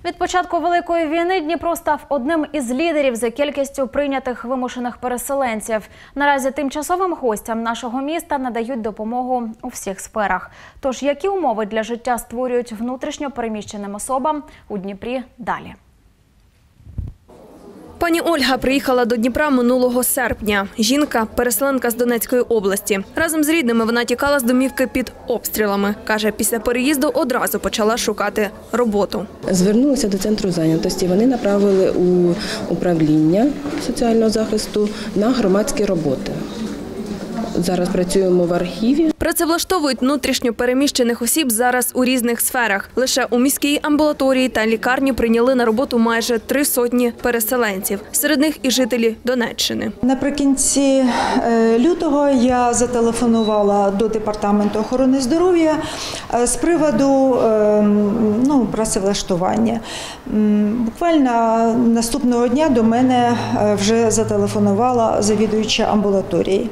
Від початку Великої війни Дніпро став одним із лідерів за кількістю прийнятих вимушених переселенців. Наразі тимчасовим гостям нашого міста надають допомогу у всіх сферах. Тож, які умови для життя створюють внутрішньо переміщеним особам у Дніпрі далі. Пані Ольга приїхала до Дніпра минулого серпня. Жінка – переселенка з Донецької області. Разом з рідними вона тікала з домівки під обстрілами. Каже, після переїзду одразу почала шукати роботу. Звернулися до центру зайнятості. Вони направили у управління соціального захисту на громадські роботи. Зараз працюємо в архіві. Працевлаштовують внутрішньо переміщених осіб зараз у різних сферах. Лише у міській амбулаторії та лікарні прийняли на роботу майже 300 переселенців. Серед них і жителі Донеччини. Наприкінці лютого я зателефонувала до Департаменту охорони здоров'я з приводу працевлаштування. Буквально наступного дня до мене вже зателефонувала завідуюча амбулаторії.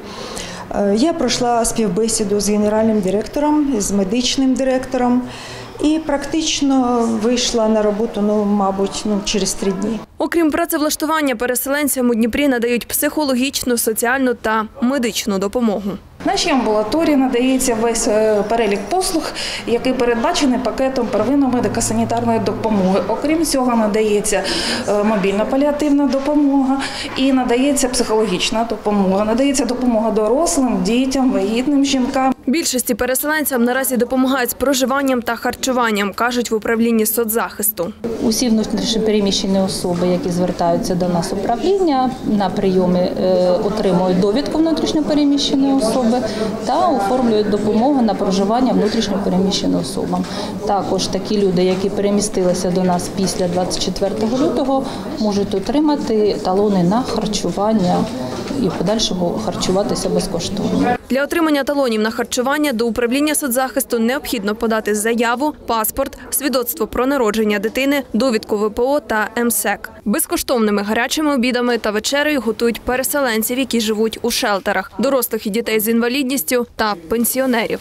Я пройшла співбесіду з генеральним директором, з медичним директором і практично вийшла на роботу, мабуть, через 3 дні. Окрім працевлаштування, переселенцям у Дніпрі надають психологічну, соціальну та медичну допомогу. В нашій амбулаторії надається весь перелік послуг, який передбачений пакетом первинної медико-санітарної допомоги. Окрім цього, надається мобільна паліативна допомога і надається психологічна допомога. Надається допомога дорослим, дітям, вагітним жінкам. Більшості переселенцям наразі допомагають з проживанням та харчуванням, кажуть в управлінні соцзахисту. Усі внутрішньопереміщені особи, які звертаються до нас в управління, на прийомі отримують довідку внутрішньопереміщеної особи та оформлюють допомогу на проживання внутрішньопереміщеним особам. Також такі люди, які перемістилися до нас після 24 лютого, можуть отримати талони на харчування і в подальшому харчуватися безкоштовно. Для отримання талонів на харчування до управління соцзахисту необхідно подати заяву, паспорт, свідоцтво про народження дитини, довідку ВПО та МСЕК. Безкоштовними гарячими обідами та вечерею готують переселенців, які живуть у шелтерах, дорослих і дітей з інвалідністю та пенсіонерів.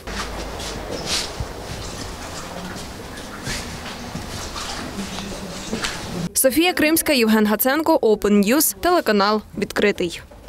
Софія Кримська, Євген Гаценко, Open News, телеканал «Відкритий».